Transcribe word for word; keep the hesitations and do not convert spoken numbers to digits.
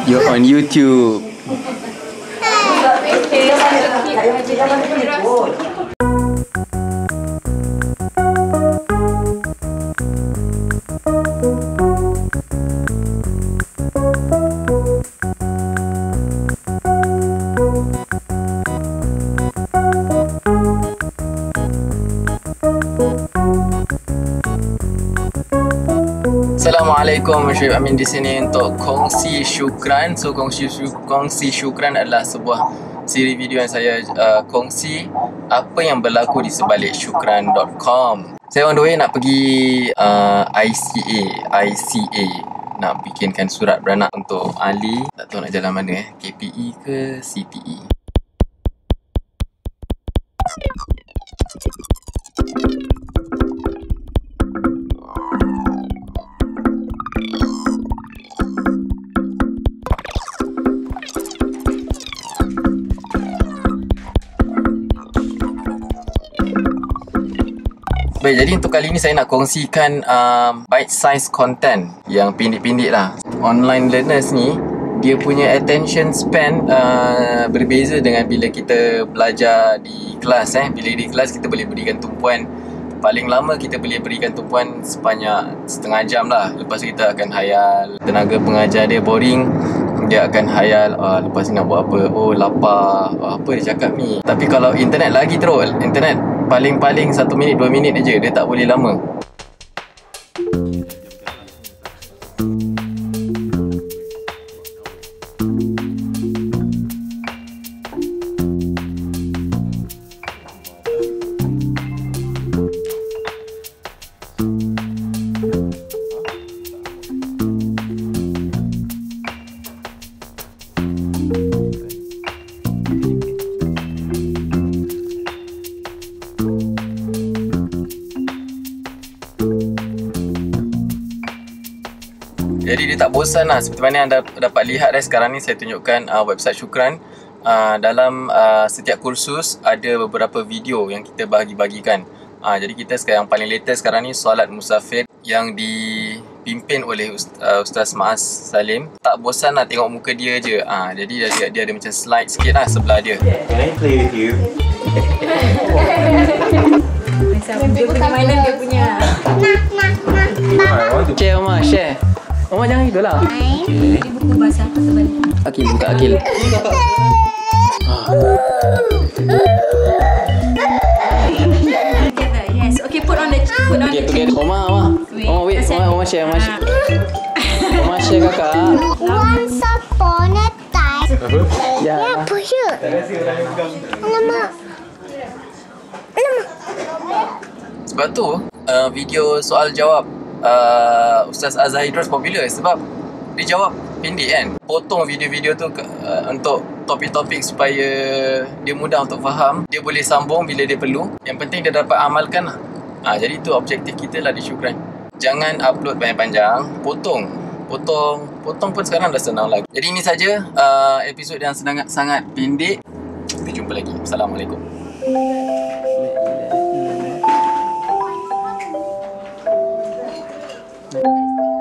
You're on YouTube. Assalamualaikum, Syed Amin di sini untuk kongsi syukran. So kongsi kongsi syukran adalah sebuah siri video yang saya uh, kongsi apa yang berlaku di sebalik syukran dot com. Saya on the way nak pergi uh, I C A, I C A nak bikinkan surat beranak untuk Ali. Tak tahu nak jalan mana eh, K P E ke C T E. Baik, jadi untuk kali ini saya nak kongsikan um, bite size content yang pindik-pindik lah. Online learners ni, dia punya attention span uh, berbeza dengan bila kita belajar di kelas eh. Bila di kelas kita boleh berikan tumpuan, paling lama kita boleh berikan tumpuan sebanyak setengah jam lah. Lepas tu kita akan hayal, tenaga pengajar dia boring, dia akan hayal, ah, lepas ni nak buat apa, oh lapar, oh, apa dia cakap ni. Tapi kalau internet lagi teruk, internet paling-paling satu minit, dua minit aja, dia tak boleh lama. Jadi dia tak bosan lah. Seperti mana anda dapat lihat eh, sekarang ni saya tunjukkan uh, website Syukran. uh, Dalam uh, setiap kursus ada beberapa video yang kita bahagi-bagikan. uh, Jadi kita sekarang yang paling latest sekarang ni solat musafir yang dipimpin oleh Ust- uh, Ustaz Maaz Salim. Tak bosan lah tengok muka dia je. uh, Jadi dia, dia ada macam slide sikit lah sebelah dia. Can I play with you? Dia punya mainan dia punya. Share Omar, share. Omar jangan gitu lah. Ini buku bahasa apa sebenarnya? Akil, buka Akil. Together, yes. Okay, put on the put on Okay, the together. Omar, Omar. Omar wait, Omar, Omar share, Omar share. Omar share kakak. Once upon a time. Ya. Ya, push it. Alamak. Alamak. Sebab tu uh, video soal jawab uh, Ustaz Azhar Idrus popular sebab dia jawab pendek kan. Potong video-video tu uh, untuk topik-topik supaya dia mudah untuk faham. Dia boleh sambung bila dia perlu. Yang penting dia dapat amalkan lah. Ha, jadi itu objektif kita lah di Syukran. Jangan upload panjang-panjang. Potong. Potong. Potong pun sekarang dah senang lagi. Jadi ini saja uh, episod yang sangat sangat pendek. Kita jumpa lagi. Assalamualaikum. Thank you.